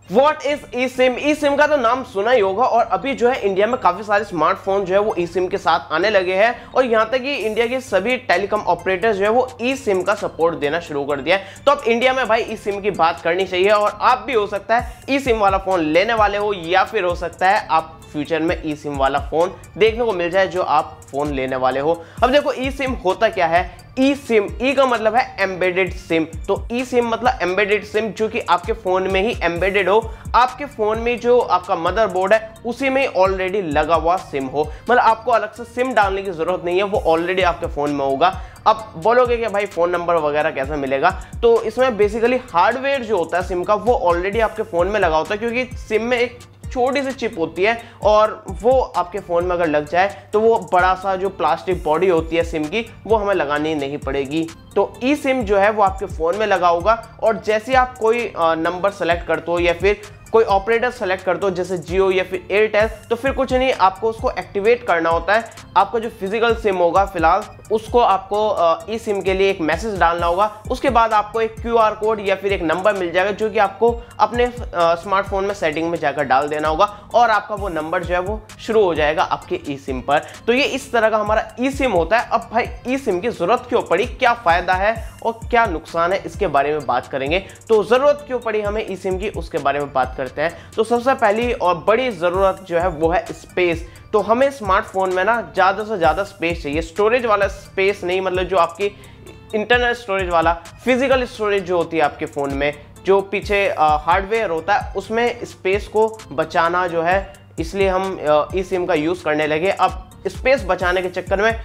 What is e SIM? E SIM का तो नाम सुना ही होगा और अभी जो है इंडिया में काफी सारे स्मार्टफोन जो है वो ई सिम के साथ आने लगे हैं और यहाँ तक कि इंडिया के सभी टेलीकॉम ऑपरेटर्स जो है वो ई सिम का सपोर्ट देना शुरू कर दिया है। तो अब इंडिया में भाई ई सिम की बात करनी चाहिए और आप भी हो सकता है ई सिम वाला फोन लेने वाले हो या फिर हो सकता है आप फ्यूचर में ई सिम वाला फोन देखने को मिल जाए जो आप फोन लेने वाले हो। अब देखो ई सिम होता क्या है। ई सिम, ई का मतलब है एम्बेडेड सिम, तो ई सिम मतलब एम्बेडेड सिम जो कि आपके फोन में ही एम्बेडेड हो, आपके फोन में जो आपका मदरबोर्ड है उसी में ऑलरेडी लगा हुआ सिम हो, मतलब आपको अलग से सिम डालने की जरूरत नहीं है, वो ऑलरेडी आपके फोन में होगा। अब बोलोगे कि भाई फोन नंबर वगैरह कैसे मिलेगा, तो इसमें बेसिकली हार्डवेयर जो होता है सिम का वो ऑलरेडी आपके फोन में लगा होता है, क्योंकि सिम में एक छोटी सी चिप होती है और वो आपके फोन में अगर लग जाए तो वो बड़ा सा जो प्लास्टिक बॉडी होती है सिम की वो हमें लगानी नहीं पड़ेगी। तो ई सिम जो है वो आपके फोन में लगा होगा और जैसे आप कोई नंबर सेलेक्ट करते हो या फिर कोई ऑपरेटर सेलेक्ट करते हो जैसे जियो या फिर एयरटेल, तो फिर कुछ नहीं, आपको उसको एक्टिवेट करना होता है। आपका जो फिजिकल सिम होगा फिलहाल उसको आपको ई सिम के लिए एक मैसेज डालना होगा, उसके बाद आपको एक क्यूआर कोड या फिर एक नंबर मिल जाएगा जो कि आपको अपने स्मार्टफोन में सेटिंग में जाकर डाल देना होगा और आपका वो नंबर जो है वो शुरू हो जाएगा आपके ई सिम पर। तो ये इस तरह का हमारा ई सिम होता है। अब भाई ई सिम की जरूरत क्यों पड़ी, क्या फायदा है और क्या नुकसान है, इसके बारे में बात करेंगे। तो जरूरत क्यों पड़ी हमें ई सिम की, उसके बारे में बात करते हैं। तो सबसे पहली और बड़ी जरूरत जो है वो है स्पेस। तो हमें स्मार्टफोन में ना ज्यादा से ज्यादा स्पेस चाहिए, स्टोरेज वाला स्पेस नहीं, मतलब जो आपकी इंटरनल स्टोरेज वाला, फिजिकल स्टोरेज जो होती है आपके फोन में, जो पीछे हार्डवेयर होता है उसमें स्पेस को बचाना जो है, इसलिए हम ई सिम का यूज करने लगे। अब स्पेस बचाने के चक्कर में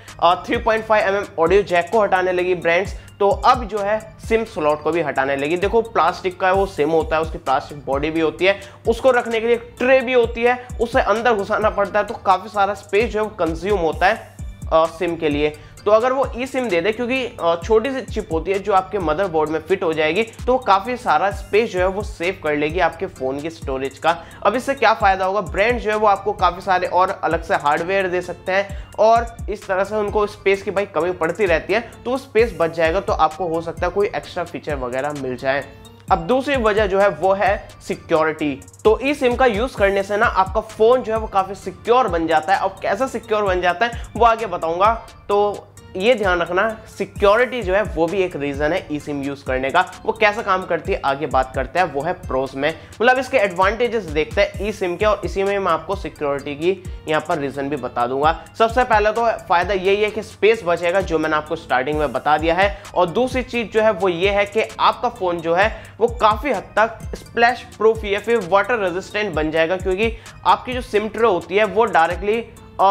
3.5 mm ऑडियो जैक को हटाने लगी ब्रांड्स, तो अब जो है सिम स्लॉट को भी हटाने लगी। देखो प्लास्टिक का वो सिम होता है, उसकी प्लास्टिक बॉडी भी होती है, उसको रखने के लिए एक ट्रे भी होती है, उसे अंदर घुसाना पड़ता है, तो काफी सारा स्पेस जो है वो कंज्यूम होता है सिम के लिए। तो अगर वो ई सिम दे दे, क्योंकि छोटी सी चिप होती है जो आपके मदरबोर्ड में फिट हो जाएगी, तो वो काफी सारा स्पेस जो है वो सेव कर लेगी आपके फोन की स्टोरेज का। अब इससे क्या फायदा होगा, ब्रांड जो है वो आपको काफी सारे और अलग से हार्डवेयर दे सकते हैं और इस तरह से उनको स्पेस की भाई कमी पड़ती रहती है, तो वो स्पेस बच जाएगा, तो आपको हो सकता है कोई एक्स्ट्रा फीचर वगैरह मिल जाए। अब दूसरी वजह जो है वो है सिक्योरिटी। तो ई सिम का यूज करने से ना आपका फोन जो है वो काफी सिक्योर बन जाता है। अब कैसा सिक्योर बन जाता है वो आगे बताऊंगा, तो ये ध्यान रखना, सिक्योरिटी जो है वो भी एक रीजन है ई सिम यूज करने का। वो कैसा काम करती है आगे बात करते हैं, वो है प्रोस में, मतलब इसके एडवांटेजेस देखते हैं ई सिम के, और इसी में मैं आपको सिक्योरिटी की यहाँ पर रीजन भी बता दूंगा। सबसे पहले तो फायदा यही है कि स्पेस बचेगा, जो मैंने आपको स्टार्टिंग में बता दिया है, और दूसरी चीज जो है वो ये है कि आपका फोन जो है वो काफी हद तक स्प्लैश प्रूफ या फिर वाटर रेजिस्टेंट बन जाएगा, क्योंकि आपकी जो सिम ट्रे होती है वो डायरेक्टली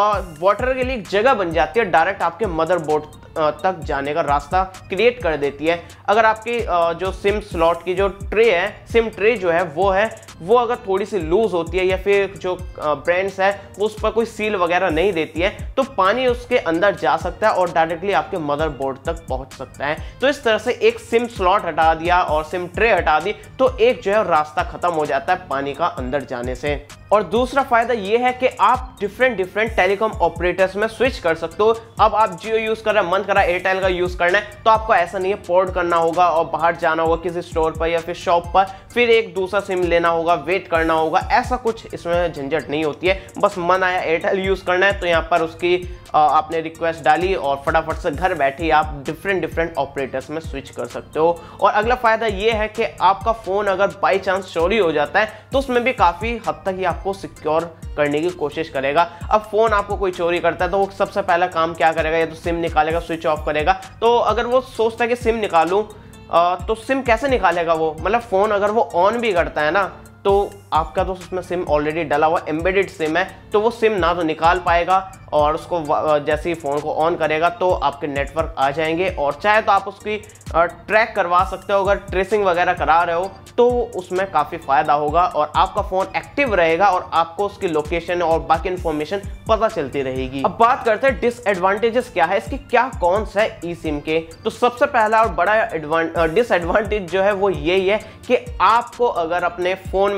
वाटर के लिए एक जगह बन जाती है, डायरेक्ट आपके मदरबोर्ड तक जाने का रास्ता क्रिएट कर देती है। अगर आपकी जो सिम स्लॉट की जो ट्रे है, सिम ट्रे जो है वो अगर थोड़ी सी लूज होती है या फिर जो ब्रांड्स है वो उस पर कोई सील वगैरह नहीं देती है, तो पानी उसके अंदर जा सकता है और डायरेक्टली आपके मदरबोर्ड तक पहुंच सकता है। तो इस तरह से एक सिम स्लॉट हटा दिया और सिम ट्रे हटा दी, तो एक जो है रास्ता खत्म हो जाता है पानी का अंदर जाने से। और दूसरा फायदा ये है कि आप डिफरेंट टेलीकॉम ऑपरेटर्स में स्विच कर सकते हो। अब आप जियो यूज कर रहे हैं, मन करा एयरटेल का यूज करना है, तो आपको ऐसा नहीं है पोर्ट करना होगा और बाहर जाना होगा किसी स्टोर पर या फिर शॉप पर, फिर एक दूसरा सिम लेना होगा, वेट करना होगा, ऐसा कुछ इसमें झंझट नहीं होती है। बस मन आया एयरटेल यूज करना है तो यहाँ पर उसकी आपने रिक्वेस्ट डाली और फटाफट से घर बैठे आप डिफरेंट ऑपरेटर्स में स्विच कर सकते हो। और अगला फायदा ये है कि आपका फोन अगर बाई चांस चोरी हो जाता है तो उसमें भी काफी हद तक ये आपको सिक्योर करने की कोशिश करेगा। अब फोन आपको कोई चोरी करता है तो वो सबसे पहला काम क्या करेगा, या तो सिम निकालेगा, स्विच ऑफ करेगा। तो अगर वो सोचता है कि सिम निकालूं, तो सिम कैसे निकालेगा वो, मतलब फोन अगर वो ऑन भी करता है ना, तो आपका तो उसमें सिम ऑलरेडी डला हुआ एम्बेडेड सिम है, तो वो सिम ना तो निकाल पाएगा और उसको जैसे ही फ़ोन को ऑन करेगा तो आपके नेटवर्क आ जाएंगे, और चाहे तो आप उसकी ट्रैक करवा सकते हो। अगर ट्रेसिंग वगैरह करा रहे हो तो उसमें काफ़ी फ़ायदा होगा और आपका फ़ोन एक्टिव रहेगा और आपको उसकी लोकेशन और बाकी इन्फॉर्मेशन पता चलती रहेगी। अब बात करते हैं डिसएडवांटेजेस क्या है इसके, क्या कौन सा है ई सिम के। तो सबसे पहला और बड़ा डिसएडवांटेज जो है वो यही है कि आपको अगर अपने फ़ोन में से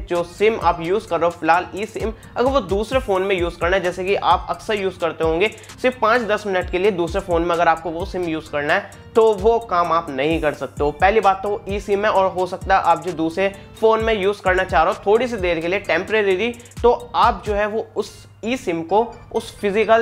जो सिम आप यूज कर रहे हो फिलहाल ई सिम, अगर वो दूसरे फोन में यूज करना है, जैसे कि आप अक्सर यूज करते होंगे सिर्फ 5-10 मिनट के लिए दूसरे फोन में, अगर आपको वो सिम यूज करना है तो वो काम आप नहीं कर सकते हो। पहली बात तो वो ई सिम है, और हो सकता है आप जो दूसरे फोन में यूज करना चाह रहे हो थोड़ी सी देर के लिए टेम्परेरी, तो आप जो है वो उस ई सिम को उस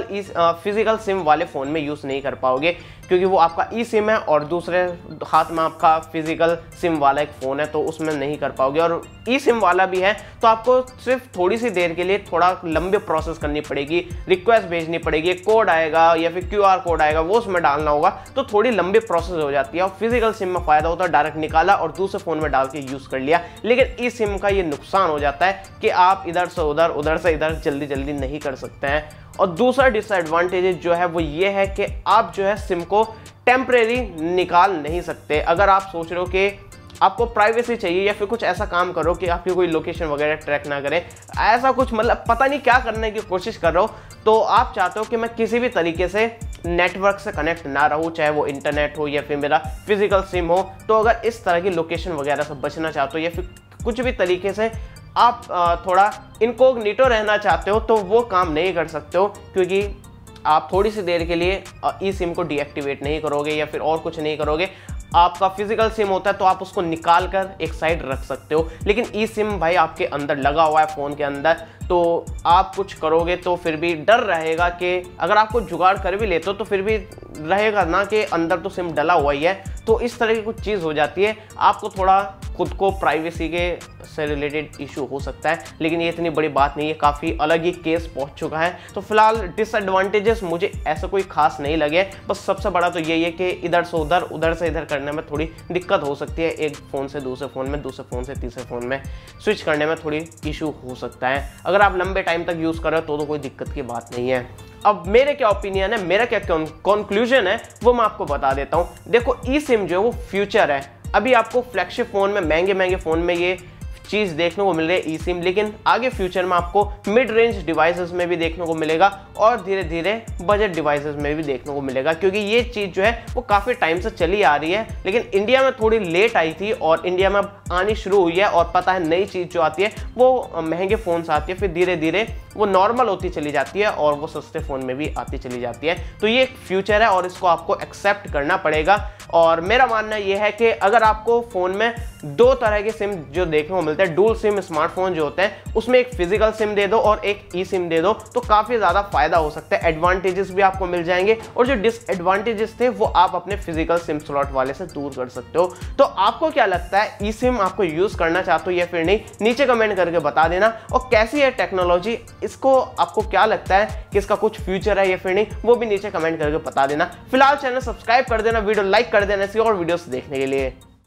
फिजिकल सिम वाले फ़ोन में यूज़ नहीं कर पाओगे, क्योंकि वो आपका ई सिम है और दूसरे हाथ में आपका फिजिकल सिम वाला एक फ़ोन है, तो उसमें नहीं कर पाओगे। और ई सिम वाला भी है तो आपको सिर्फ थोड़ी सी देर के लिए थोड़ा लंबी प्रोसेस करनी पड़ेगी, रिक्वेस्ट भेजनी पड़ेगी, कोड आएगा या फिर QR कोड आएगा वो उसमें डालना होगा, तो थोड़ी लंबी प्रोसेस हो जाती है। और फिजिकल सिम में फ़ायदा होता है डायरेक्ट निकाला और दूसरे फ़ोन में डाल के यूज़ कर लिया। लेकिन ई सिम का ये नुकसान हो जाता है कि आप इधर से उधर, उधर से इधर जल्दी जल्दी नहीं कर सकते हैं। और दूसरा डिसएडवांटेज जो है वो ये है कि आप जो है सिम को टेम्परेरी निकाल नहीं सकते। अगर आप सोच रहे हो कि आपको प्राइवेसी चाहिए या फिर कुछ ऐसा काम करो कि आपकी कोई लोकेशन वगैरह ट्रैक ना करे, ऐसा कुछ मतलब पता नहीं क्या करने की कोशिश कर रहे हो, तो आप चाहते हो कि मैं किसी भी तरीके से नेटवर्क से कनेक्ट ना रहूं, चाहे वो इंटरनेट हो या फिर मेरा फिजिकल सिम हो, तो अगर इस तरह की लोकेशन वगैरह से बचना चाहते हो या फिर कुछ भी तरीके से आप थोड़ा इनकॉग्निटो रहना चाहते हो, तो वो काम नहीं कर सकते हो, क्योंकि आप थोड़ी सी देर के लिए ई सिम को डीएक्टिवेट नहीं करोगे या फिर और कुछ नहीं करोगे। आपका फिजिकल सिम होता है तो आप उसको निकाल कर एक साइड रख सकते हो, लेकिन ई सिम भाई आपके अंदर लगा हुआ है फ़ोन के अंदर, तो आप कुछ करोगे तो फिर भी डर रहेगा कि अगर आपको जुगाड़ कर भी लेते हो तो फिर भी रहेगा ना कि अंदर तो सिम डला हुआ ही है। तो इस तरह की कुछ चीज़ हो जाती है, आपको थोड़ा खुद को प्राइवेसी के से रिलेटेड इशू हो सकता है, लेकिन ये इतनी बड़ी बात नहीं है, काफ़ी अलग ही केस पहुंच चुका है। तो फिलहाल डिसएडवांटेजेस मुझे ऐसा कोई खास नहीं लगे, बस सबसे बड़ा तो यही है कि इधर से उधर, उधर से इधर करने में थोड़ी दिक्कत हो सकती है, एक फ़ोन से दूसरे फ़ोन में, दूसरे फ़ोन से तीसरे फ़ोन में स्विच करने में थोड़ी इशू हो सकता है। अगर आप लंबे टाइम तक यूज़ कर रहे हो तो कोई दिक्कत की बात नहीं है। अब मेरे क्या ओपिनियन है, मेरा क्या कंक्लूजन है, वो मैं आपको बता देता हूँ। देखो ई सिम जो है वो फ्यूचर है। अभी आपको फ्लैगशिप फ़ोन में, महंगे महंगे फ़ोन में ये चीज़ देखने को मिल रही है ई सिम, लेकिन आगे फ्यूचर में आपको मिड रेंज डिवाइसेस में भी देखने को मिलेगा और धीरे धीरे बजट डिवाइसेस में भी देखने को मिलेगा, क्योंकि ये चीज़ जो है वो काफ़ी टाइम से चली आ रही है, लेकिन इंडिया में थोड़ी लेट आई थी और इंडिया में अब आनी शुरू हुई है। और पता है नई चीज़ जो आती है वो महंगे फ़ोन से आती है, फिर धीरे धीरे वो नॉर्मल होती चली जाती है और वो सस्ते फ़ोन में भी आती चली जाती है। तो ये एक फ्यूचर है और इसको आपको एक्सेप्ट करना पड़ेगा। और मेरा मानना ये है कि अगर आपको फ़ोन में दो तरह के सिम जो देखने को मिलते हैं, डुअल सिम स्मार्टफोन जो होते हैं, उसमें एक फिजिकल सिम दे दो और एक ई सिम दे दो, तो काफ़ी ज़्यादा फायदा हो सकता है। एडवांटेजेस भी आपको मिल जाएंगे और जो डिसएडवांटेजेस थे वो आप अपने फिजिकल सिम स्लॉट वाले से दूर कर सकते हो। तो आपको क्या लगता है, ई सिम आपको यूज़ करना चाहते हो या फिर नहीं, नीचे कमेंट करके बता देना। और कैसी है टेक्नोलॉजी, इसको आपको क्या लगता है कि इसका कुछ फ्यूचर है या फिर नहीं, वो भी नीचे कमेंट करके बता देना। फिलहाल चैनल सब्सक्राइब कर देना, वीडियो लाइक कर देना ऐसी और वीडियोस देखने के लिए।